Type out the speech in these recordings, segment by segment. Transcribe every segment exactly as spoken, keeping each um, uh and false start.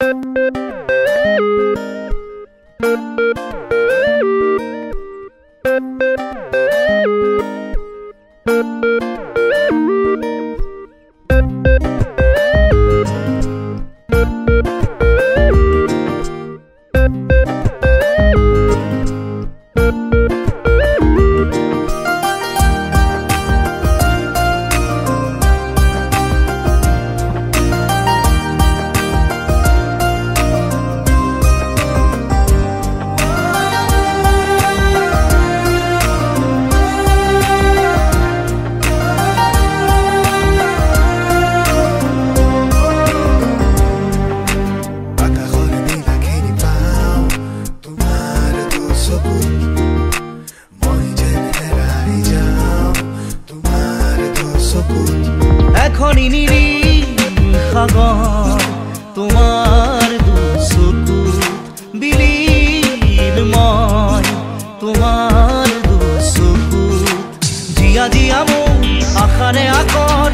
এখনি নীলিম সাগর তোমার দুচকুত বিলীন মই তোমার দুচকুত জিয়া জিয়া মোৰ আশাৰে আকর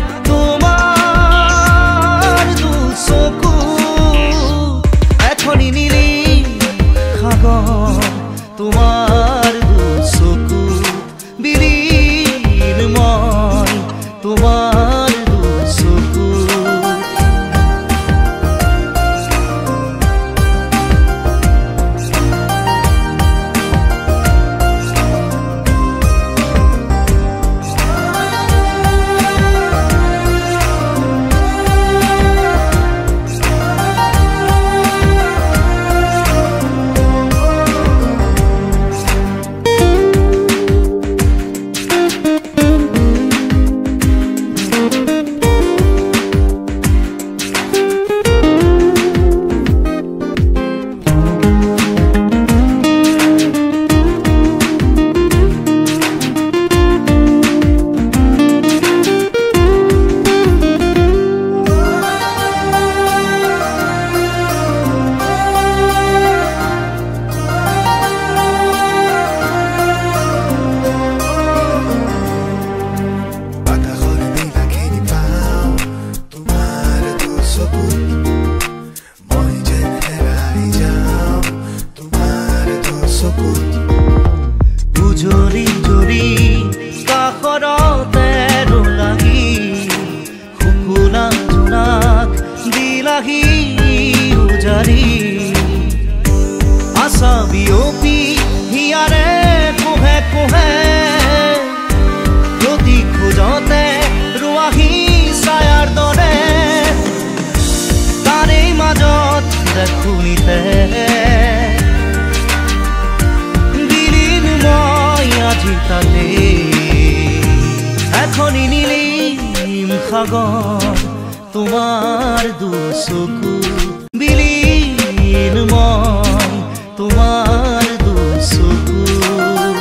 তোমার দুচকুত এখনি নীলিম সাগর তোমার দুচকুত বিলীন মই তোমার জুৰি জুৰি কাষৰতে ৰোলাহি শুকুনা জোনাক দিলাহি উজাৰি আশা বিয়পি হিয়াৰে কোহে কোহে প্ৰতি খোজতে ৰোৱাহি ছায়াৰ দৰে তাৰে মাজত দেখোনিতে আজিকালে এখনি নীলিম সাগর তোমার দুচকুত বিলীন মই তোমার দুচকুত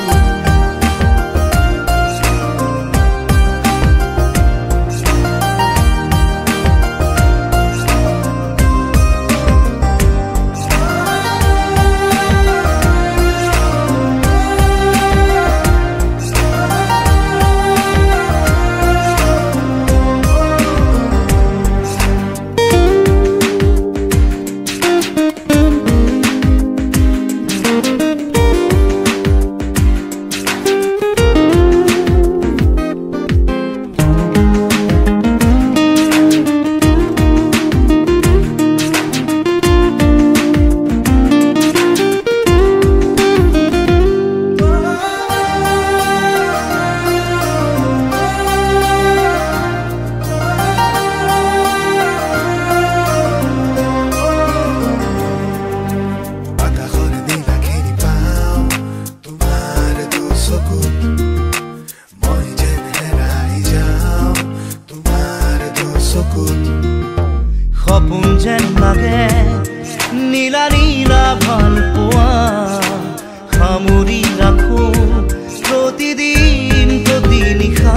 সপোন যেন লাগে নীলা নীলা ভাল পোৱা সামৰি ৰাখো প্ৰতিদিন প্ৰতি নিশা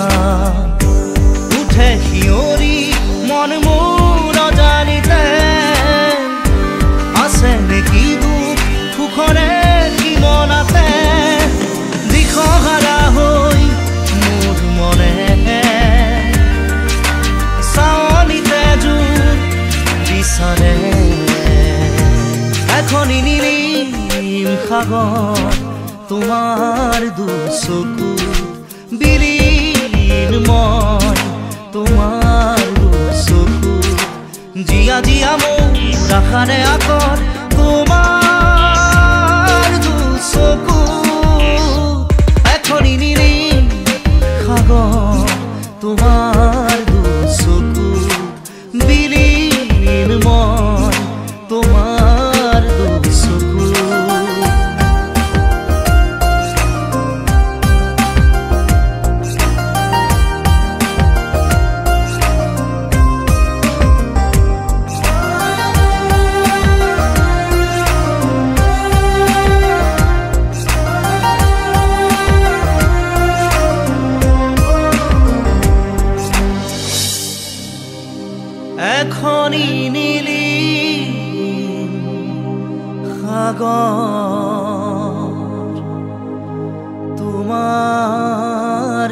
উঠে শিয়ৰি মন মোৰ অজানিতে আছে নেকি দুখ সুখৰে কিমনাতে দিশহাৰা হৈ মোৰ মনে চাৱনিতে জোৰ বিচাৰে এখনি নীলিম সাগৰ তোমাৰ দুচকুত বিলীন মই তোমাৰ দুচকুত জিয়া জিয়া মোৰ আশাৰে আকৰ তোমাৰ দুচকুত এখনি নীলিম সাগৰ তোমাৰ দুচকুত বিলীন মই তোমাৰ দুচকুত এখনি নীলিম সাগৰ তোমাৰ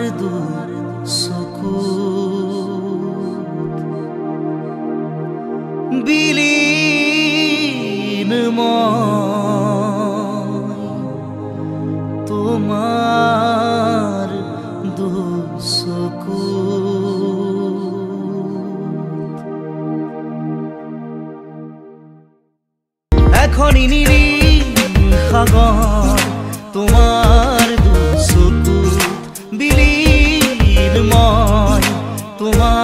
দুচকুত বিলীন মই তোমাৰ দুচকুত এখনি নীলিম সাগৰ তোমাৰ দুচকুত বিলীন মই তোমাৰ